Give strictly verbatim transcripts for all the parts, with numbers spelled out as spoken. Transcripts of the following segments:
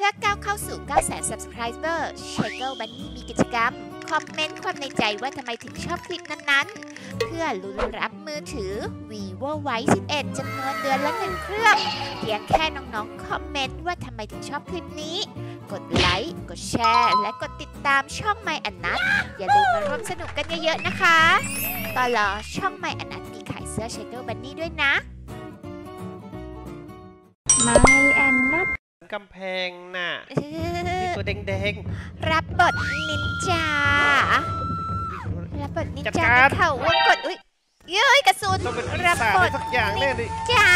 พื่อก้าวเข้าสู่ เก้าแสน Subscriber Shackle Bunny มีกิจกรรมคอมเมนต์ความในใจว่าทำไมถึงชอบคลิปนั้นๆเพื่อลุ้นรับมือถือ Vivo Y สิบเอ็ด จำนวนเดือนละหนึ่งเครื่องเพียงแค่น้องๆคอมเมนต์ว่าทำไมถึงชอบคลิปนี้กดไลค์กดแชร์และกดติดตามช่อง My อันนัทอย่าลืมมาร่วมสนุกกันเยอะๆนะคะตลอดช่อง My อันนัทมีขายเสื้อ Shackle Bunny ด้วยนะ My อันนัทกำแพงน่ะมีตัวแดงๆรับบทนินจารับบทนินจาในเขาวงกดอุ้ยเย้ยกระสุนรับบทนินจา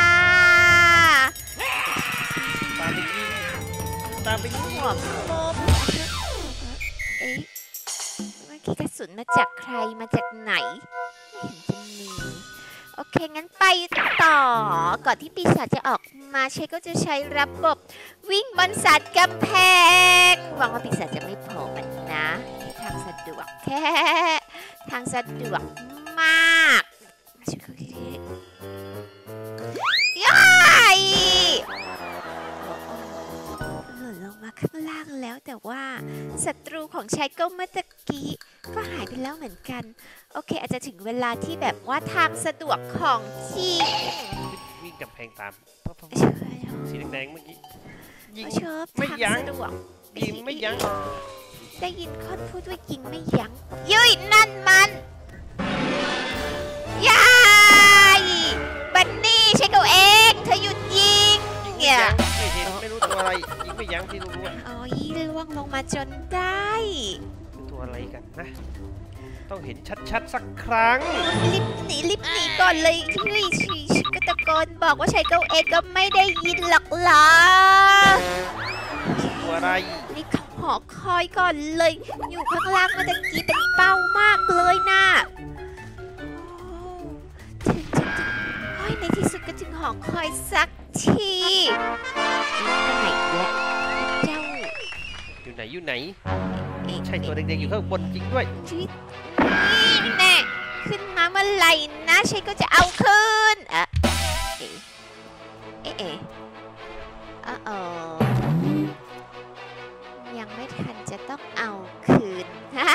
ตามไปยิงตามไปยิงหัวมุมเอ๊ะเมื่อกี้กระสุนมาจากใครมาจากไหนไม่เห็นจะมีโอเคงั้นไปต่อก่อนที่ปีศาจจะออกมาเชคก็จะใช้ระบบวิ่งบนสัตว์กำแพงหวังว่าปีศาจจะไม่โผล่มันนะทางสะดวกแค่ทางสะดวกมากย้ายหล่นลงมาข้างล่างแล้วแต่ว่าศัตรูของชายเก้าเมื่อตะกี้ก็หายไปแล้วเหมือนกันโอเคอาจจะถึงเวลาที่แบบว่าทางสะดวกของจริงวิ่งกำแพงตามสีแดงๆเมื่อกี้ยิงไม่ยั้งยิงไม่ยั้งได้ยินคนพูดว่ายิงไม่ยั้งยุ้ยนั่นมันยายบันนี่ใช่เขาเองเธอหยุดยิงเนี่ยไม่เห็นไม่รู้ตัวอะไรยิงไม่ยั้งที่รู้ว่าอ๋อยี่ล่วงลงมาจนได้ตัวอะไรกันนะต้องเห็นชัดๆสักครั้งรีบหนีรีบหนีก่อนเลยที่ชีชก็ตะโกนบอกว่าชายเก้าเองก็ไม่ได้ยินหรอกเหรอตัวอะไรนี่เขาหอคอยก่อนเลยอยู่ข้างล่างเมื่อกี้เป็นเป้ามากเลยนะถึงถึงถึงโอ้ยในที่สุดก็ถึงหอคอยสักทีอยู่ไหนแล้วเจ้าอยู่ไหนอยู่ไหนใช่ตัวเด็กๆอยู่ข้างบนจริงด้วยนี่แน่ขึ้นมาเมื่อไหร่นะใช่ก็จะเอาคืนอ่ะเอ๊ะเอ๊ะเอ๊ะอ๋อยังไม่ทันจะต้องเอาคืน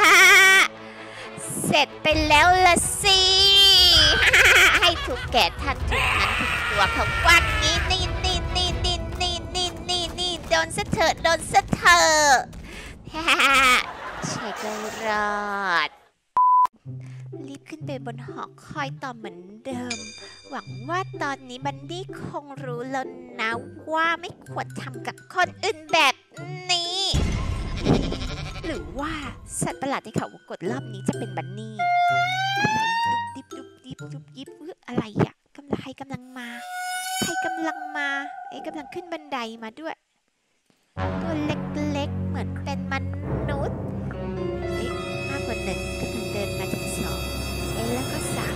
เสร็จไปแล้วละสิให้ถูกแก่ท่านถูกนั้นถูกตัวเขาว่างี้นี่นี่นี่นี่นี่นี่นี่นี่โดนซะเถอะโดนซะเถอะเชคก็รอดรีบขึ้นไปบนหอคอยต่อเหมือนเดิมหวังว่าตอนนี้บันดี้คงรู้แล้วนะว่าไม่ควรทำกับคนอื่นแบบนี้หรือว่าสัตว์ประหลาดในเขาวงกตรอบนี้จะเป็นบันนี่อะไรดุบดิบดุบดิบดุบยิบอะไรอะกำลังใครกำลังมาใครกำลังมาไอ้กำลังขึ้นบันไดมาด้วยตัวเล็กๆเหมือนเป็นมนุษย์เอ๊ะมากกว่าหนึ่งกำลังเดินมาถึงสองเอ๊ะแล้วก็สาม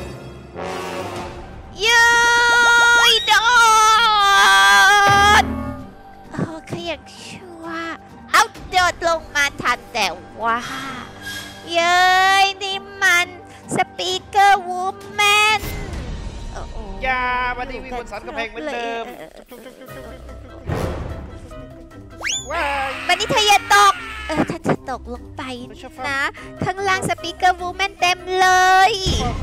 ยืยโดดโอ้ขยันชั่วเอาโดดลงมาทันแต่ว่าเย้ยนี่มันสปีกเกอร์วูแมนยาวันนี้มีคนสันกระเพงเหมือนเดิมวันนี้เธออย่าตกเออถ้าจะตกลงไปนะข้างล่างสปีกเกอร์วูแมนเต็มเลย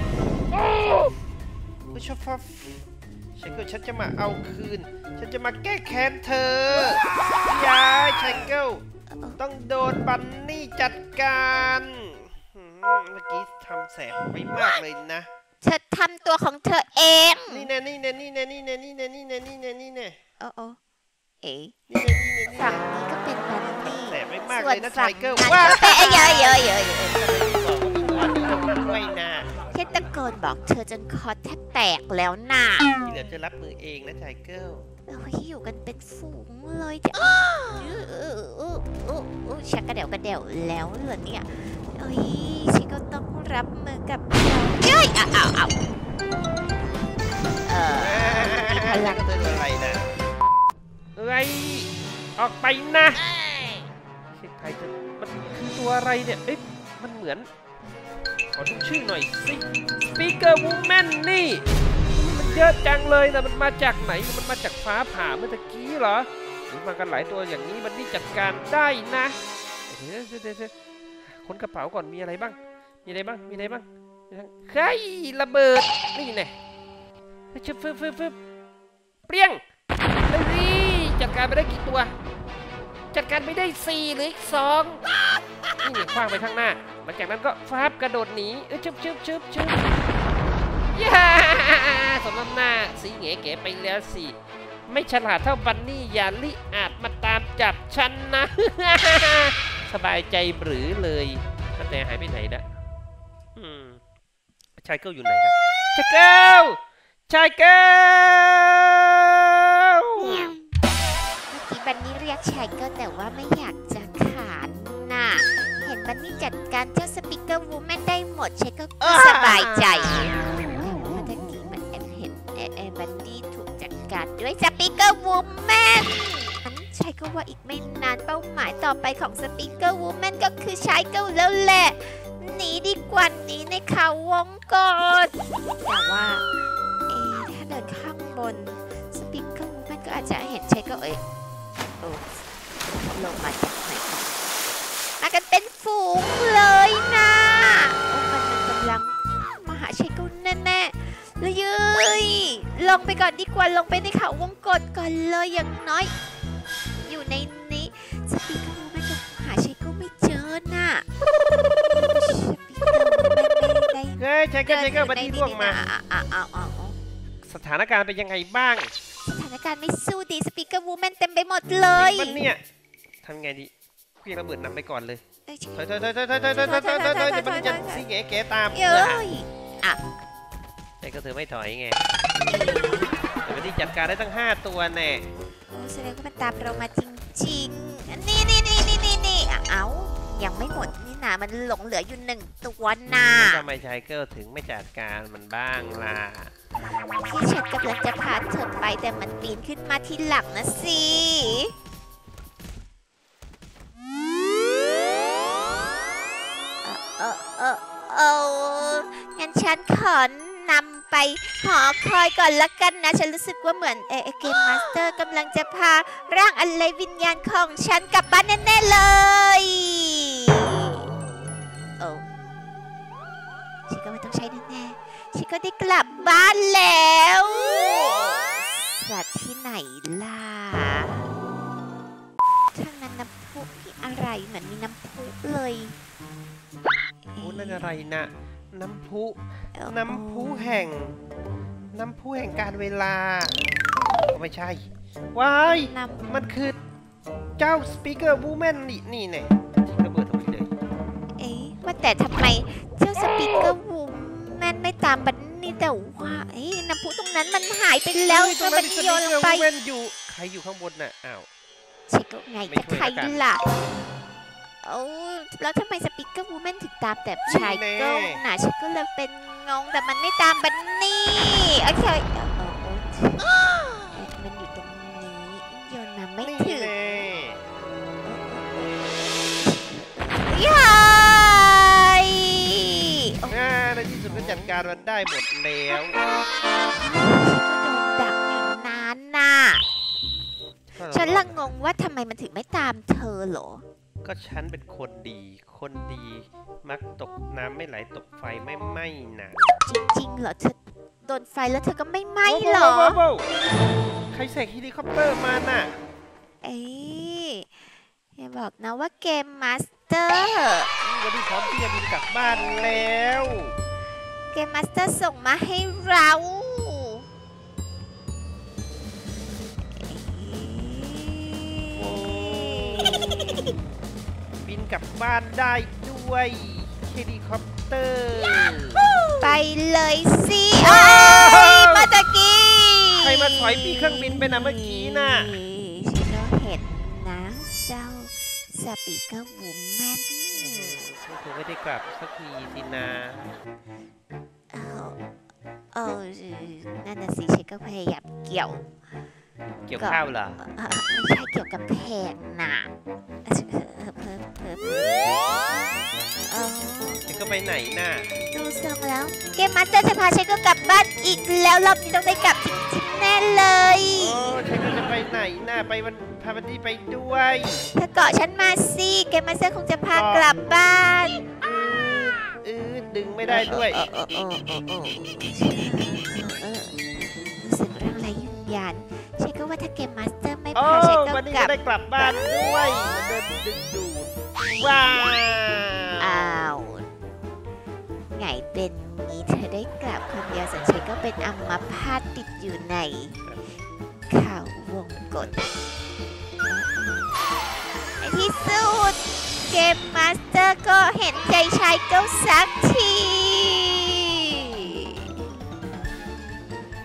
ผู้ชมฟังฉันก็ฉันจะมาเอาคืนฉันจะมาแก้แค้นเธอยายชายเกิลต้องโดนบันนี่จัดการเมื่อกี้ทำแสบไปมากเลยนะเธอทำตัวของเธอเองนี่แน่นี่แน่นี่แน่นี่แน่นี่แน่นี่แน่นี่แน่นี่แน่โอ้โอ้เอ๋ฝั่งนี้ก็เป็นบันนี่แสบไปมากเลยนะชายเกิลว้าเยอะเยอะเยอะไม่น่าแค่ตะโกนบอกเธอจนคอแทบแตกแล้วน่ะเดี๋ยวจะรับมือเองนะชายเกิลเราอยู่กันเป็นฝูงเลยจ้ะชักกระเดี่ยวกระเดี่ยวแล้วเหรอเนี่ยเอ้ยฉันก็ต้องรับมือกับเย้ยอ้าวอ้าวเออพลังเตือนอะไรนะอะไรออกไปนะเช็คไทยจะมันคือตัวอะไรเนี่ยเอ๊ะมันเหมือนขอดูชื่อหน่อยสิสปีกเกอร์วูแมนนี่มันเยอะจังเลยนะมันมาจากไหนมันมาจากฟ้าผ่าเมื่อกี้เหรอหรือมากันหลายตัวอย่างนี้มันนี่จัดการได้นะเดี๋ยวเดี๋ยวเดี๋ยวค้นกระเป๋าก่อนมีอะไรบ้างมีอะไรบ้างมีอะไรบ้างเฮ้ยระเบิดนี่ไงชึบฟึบฟึบฟึบเปรี้ยงนี่จัดการไปได้กี่ตัวจัดการไม่ได้สี่หรืออีกสองนี่คว้างไปข้างหน้าหลังจากนั้นก็ฟาบกระโดดหนีเออชึบชึบชึบชึบย่าสมน้ำหน้าสีเหง๋เก๋ไปแล้วสิไม่ฉลาดเท่าบันนี่อย่าลิอาจมาตามจับฉันนะ สบายใจหรือเลยแต่หายไปไหนนะอืมชายเกิลอยู่ไหนนะชายเกิลชายเกิลเมื่อกี้บันนี่เรียกชายเกิลแต่ว่าไม่อยากจะขานน่ะเห็นบันนี่จัดการเจ้าสปีกเกอร์วูแมนได้หมดชายเกิลก็สบายใจเมื่อกี้มันเห็นเอเอบันนี่ถูกจัดการด้วยสปีกเกอร์วูแมนชายก็ว่าอีกไม่นานเป้าหมายต่อไปของสปีกเกอร์วูแมนก็คือชายเกิลแล้วแหละหนีดีกว่าหนีในเขาวงกฏแต่ว่าเอ๊ะถ้าเดินข้างบนสปีกเกอร์วูแมนก็อาจจะเห็นชายเกิลเอ๊ะโอ้ลงมาจากไหนกันมากันเป็นฝูงเลยนะโอ้มันมันกำลังมาหาชายเกิลแน่ๆเลยเย้ยลงไปก่อนดีกว่าลงไปในเขาวงกฏก่อนเลยอย่างน้อยอยู่ในนี้สปีกเกอร์วูแมนก็หาชายเกิลไม่เจอน่ะเฮ้ยชายเกิลชายเกิลบันนี่ล่วงมาสถานการณ์เป็นยังไงบ้างสถานการณ์ไม่สู้ดีสปีกเกอร์วูแมนเต็มไปหมดเลยมันเนี่ยทำไงดีเพียงระเบิดนำไปก่อนเลยถอยถอยถอยถอยถอยถอยถอยถอยถอยถอยถอยจะมันจะซีเก๋เก๋ตามเย้ยอ่ะแต่ก็เธอไม่ถอยไงแต่วันนี้จัดการได้ตั้งห้าตัวแน่โอ้แสดงว่ามันตามเรามาจริงๆนี่นี่นี่นี่นี่นี่เอ้ายังไม่หมดนี่นะมันหลงเหลืออยู่หนึ่งตัวน่ะทำไมชายเกิลถึงไม่จัดการมันบ้างล่ะที่ฉันกำลังจะพาเธอไปแต่มันปีนขึ้นมาทีหลังนะสิเออเออเอองั้นฉันขอนำไปหอคอยก่อนละกันนะฉันรู้สึกว่าเหมือนเอเกมมาสเตอร์กำลังจะพาร่างอะไรวิญญาณของฉันกลับบ้านแน่ๆเลยโอ้ฉันก็ไม่ต้องใช้แน่ๆฉันก็ได้กลับบ้านแล้วสัตว์ที่ไหนล่ะทางนั้นน้ำพุที่อะไรเหมือนมีน้ำพุเลยโอ้นั่นอะไรนะน้ำพุน้ำพุแห่งน้ำพุแห่งการเวลาไม่ใช่ว้ายมันคือเจ้าสปีกเกอร์วูแมนนี่นี่เนี่ยทิ้งระเบิดตรงนี้เลยเอ๊ะว่าแต่ทำไมเจ้าสปีกเกอร์วูแมนไม่ตามบันนี่แต่ว่าเอ๊ะน้ำพุตรงนั้นมันหายไปแล้วตรงนั้นโยนลงไปอยู่ใครอยู่ข้างบนน่ะอ้าวเช็คไงแต่ใครล่ะโอ้แล้วทำไมสปีกเกอร์วูแมนถึงตามแต่ชายเกิลน่ะฉันก็เลยเป็นงงแต่มันไม่ตามบันนี่โอเคมันอยู่ตรงนี้โยนมาไม่ถึงยัยง่าในที่สุดก็จัดการมันได้หมดแล้วก็โดนดักอยู่นานน่ะฉันละงงว่าทำไมมันถึงไม่ตามเธอเหรอก็ฉันเป็นคนดีคนดีมักตกน้ำไม่ไหลตกไฟไม่ไหม้นะจริงๆเหรอเธอโดนไฟแล้วเธอก็ไม่ไหม้เหรอใครเสกเฮลิคอปเตอร์มาน่ะเอ๊ะอย่าบอกนะว่าเกมมาสเตอร์วันนี้พร้อมที่จะบินกลับบ้านแล้วเกมมาสเตอร์ส่งมาให้เราบินกลับบ้านได้ด้วยเฮลิคอปเตอร์ไปเลยสิโอ้ยมาตะกี้ใครมาถอยปีเครื่องบินไปนะเมื่อกี้น่ะฉันก็เห็นนะเจ้าสปีกเกอร์วูแมนเธอไม่ได้กลับสักทีสินะเออเออนั่นน่ะสิฉันก็พยายามเกี่ยวเกี่ยวข้าวเหรอไม่ใช่เกี่ยวกับแผงน่ะเพิ่มเพิ่มเออฉันก็ไปไหนน่ะดูทรงแล้วเกมมาสเตอร์จะพาฉันก็กลับบ้านอีกแล้วรอบนี้ต้องได้กลับจริงๆแน่เลยโอ้ฉันก็จะไปไหนน่ะไปวันพาาบันนี่ไปด้วยเธอเกาะฉันมาสิเกมมาสเตอร์คงจะพากลับบ้านอืดอืดดึงไม่ได้ด้วยเออเออเออเออเออเออรู้สึกเรื่องอะไรยุ่งยานฉันก็ว่าถ้าเกมมาสเตอร์ไม่โอ้พาฉันก็วันนี้กลัก็บได้กลับบ้านด้วยมันเดินดึงดูดว้าวอ้าวไงเป็นงี้เธอได้กลับคนเดียวส่วนฉันก็เป็นอัมพาตติดอยู่ในข่าววงกฏในที่สุดเกมมาสเตอร์ก็เห็นใจชายเจ้าสักที